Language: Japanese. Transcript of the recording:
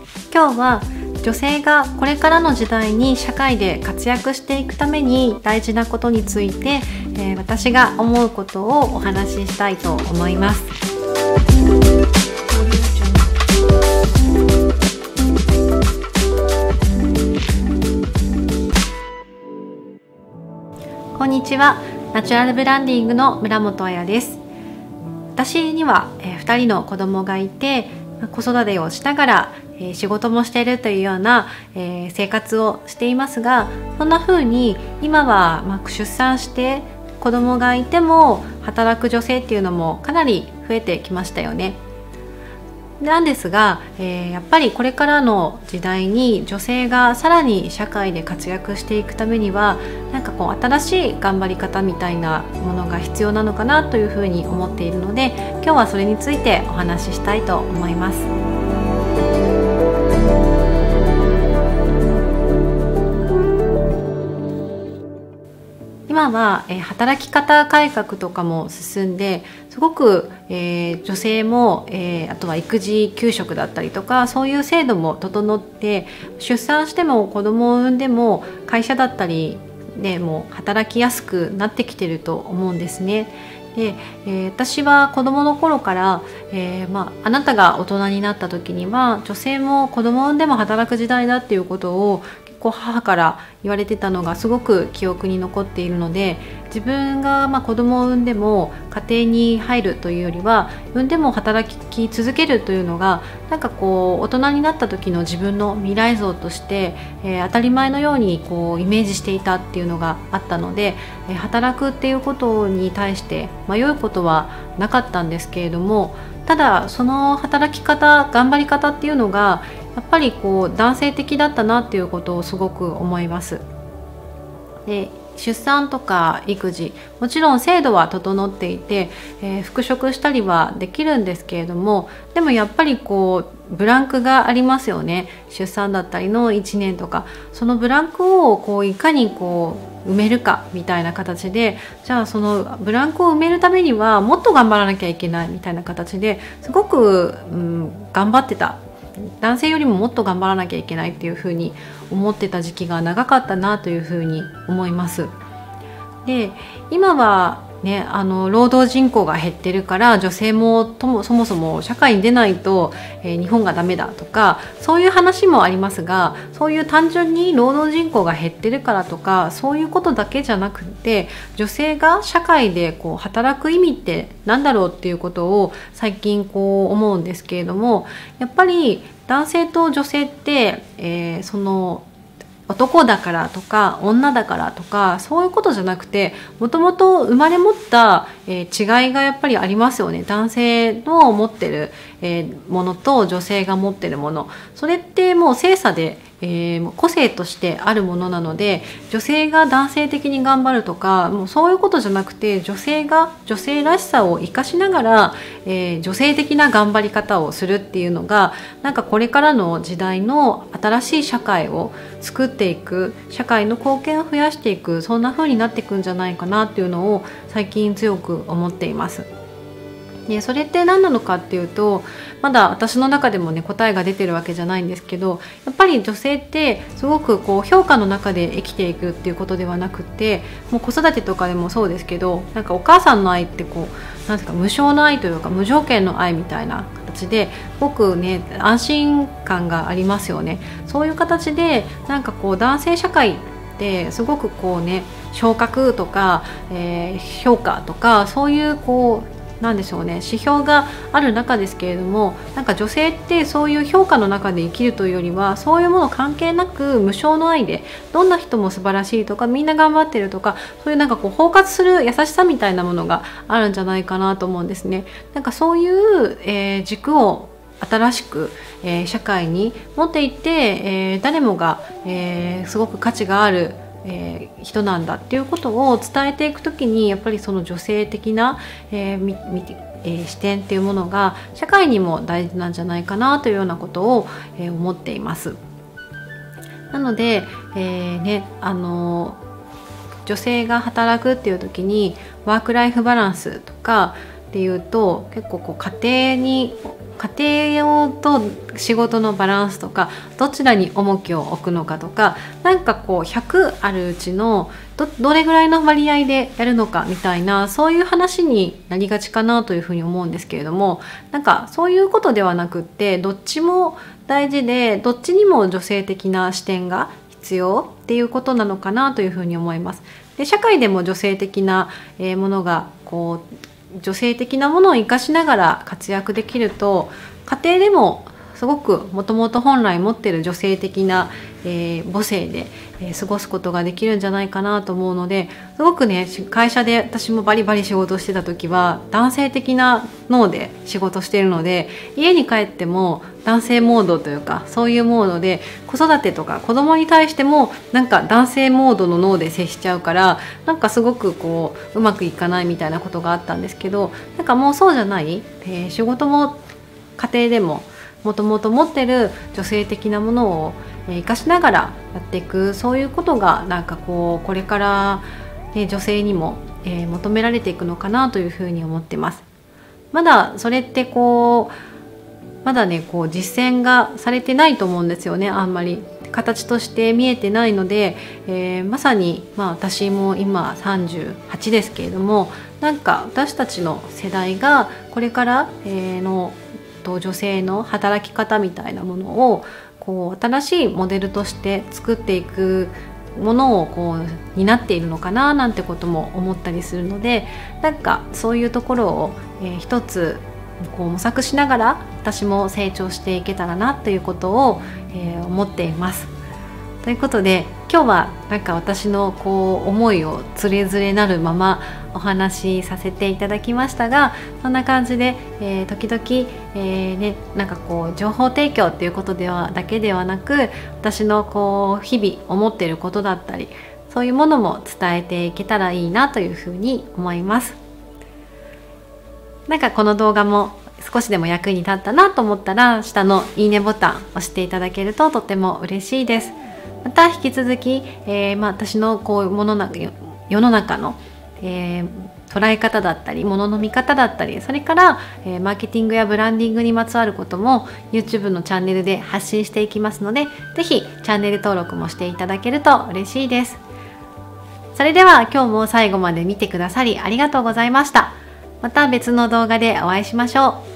今日は女性がこれからの時代に社会で活躍していくために大事なことについて、私が思うことをお話ししたいと思います。こんにちは。ナチュラルブランディングの村本彩です。私には2人の子供がいて、子育てをしながら仕事もしているというような生活をしていますが、そんな風に今は出産して子供がいても働く女性っていうのもかなり増えてきましたよね。なんですが、やっぱりこれからの時代に女性がさらに社会で活躍していくためには新しい頑張り方みたいなものが必要なのかなというふうに思っているので、今日はそれについてお話ししたいと思います。今は働き方改革とかも進んですごく女性もあとは育児休職だったりとか、そういう制度も整って、出産しても子供を産んでも会社だったりでも働きやすくなってきてると思うんですね。で、私は子供の頃から、あなたが大人になった時には女性も子供を産んでも働く時代だっていうことを母から言われてたのがすごく記憶に残っているので、自分が子供を産んでも家庭に入るというよりは産んでも働き続けるというのが大人になった時の自分の未来像として、当たり前のようにイメージしていたっていうのがあったので、働くっていうことに対して迷うことはなかったんですけれども、ただその働き方頑張り方っていうのがやっぱり男性的だったなっていうことをすごく思います。で、出産とか育児、もちろん制度は整っていて、復職したりはできるんですけれども、でもやっぱりブランクがありますよね。出産だったりの1年とか、そのブランクをいかに埋めるかみたいな形で、じゃあそのブランクを埋めるためにはもっと頑張らなきゃいけないみたいな形ですごく、頑張ってた。男性よりももっと頑張らなきゃいけないっていうふうに思ってた時期が長かったなというふうに思います。で、今はね、労働人口が減ってるから女性もそもそも社会に出ないと、日本がダメだとか、そういう話もありますが、そういう単純に労働人口が減ってるからとかそういうことだけじゃなくて、女性が社会で働く意味って何だろうっていうことを最近思うんですけれども、やっぱり男性と女性って、その男だからとか女だからとかそういうことじゃなくて、もともと生まれ持った、違いがやっぱりありますよね。男性の持ってる、ものと女性が持ってるもの、それってもう性差で、個性としてあるものなので、女性が男性的に頑張るとかもうそういうことじゃなくて、女性が女性らしさを生かしながら、女性的な頑張り方をするっていうのがこれからの時代の新しい社会を作っていく、社会の貢献を増やしていく、そんな風になっていくんじゃないかなっていうのを最近強く思っています。で、それって何なのかっていうと、まだ私の中でもね答えが出てるわけじゃないんですけど、やっぱり女性ってすごく評価の中で生きていくっていうことではなくて、もう子育てとかでもそうですけど、お母さんの愛ってなんですか、無償の愛というか無条件の愛みたいな形ですごくね安心感がありますよね。そういう形で男性社会ってすごく昇格とか、評価とかそういうなんでしょうね、指標がある中ですけれども、女性ってそういう評価の中で生きるというよりは、そういうもの関係なく無償の愛でどんな人も素晴らしいとかみんな頑張ってるとか、そういう包括する優しさみたいなものがあるんじゃないかなと思うんですね。そういう、軸を新しく、社会に持っていって、誰もが、すごく価値がある人なんだっていうことを伝えていくときに、やっぱりその女性的な、視点っていうものが社会にも大事なんじゃないかなというようなことを、思っています。なので、女性が働くっていう時にワークライフバランスとかっていうと、結構家庭に家庭用と仕事のバランスとか、どちらに重きを置くのかとか、なんかこう100あるうちのどれぐらいの割合でやるのかみたいな、そういう話になりがちかなというふうに思うんですけれども、なんかそういうことではなくって、どっちも大事で、どっちにも女性的な視点が必要っていうことなのかなというふうに思います。で、社会でも女性的なものがこう女性的なものを生かしながら活躍できると、家庭でもすごくもともと本来持っている女性的な、母性で、過ごすことができるんじゃないかなと思うので、すごくね、会社で私もバリバリ仕事してた時は男性的な脳で仕事しているので、家に帰っても男性モードというか、そういうモードで、子育てとか子供に対してもなんか男性モードの脳で接しちゃうから、なんかすごくこううまくいかないみたいなことがあったんですけど、なんかもうそうじゃない、仕事も家庭でももともと持ってる女性的なものを生かしながらやっていく、そういうことがなんかこれから、女性にも、求められていくのかなというふうに思ってます。まだそれってまだね実践がされてないと思うんですよね。あんまり形として見えてないので、まさに、私も今38ですけれども、なんか私たちの世代がこれから、の女性の働き方みたいなものを新しいモデルとして作っていくものを担っているのかななんてことも思ったりするので、なんかそういうところを、一つ模索しながら私も成長していけたらなということを、思っています。ということで今日はなんか私の思いをつれづれなるままお話しさせていただきましたが、そんな感じで、時々、なんか情報提供っていうことだけではなく、私の日々思っていることだったり、そういうものも伝えていけたらいいなというふうに思います。なんかこの動画も少しでも役に立ったなと思ったら、下のいいねボタン押していただけるととても嬉しいです。また引き続き、私の世の中の、捉え方だったり、物の見方だったり、それから、マーケティングやブランディングにまつわることも YouTube のチャンネルで発信していきますので、ぜひチャンネル登録もしていただけると嬉しいです。それでは今日も最後まで見てくださりありがとうございました。また別の動画でお会いしましょう。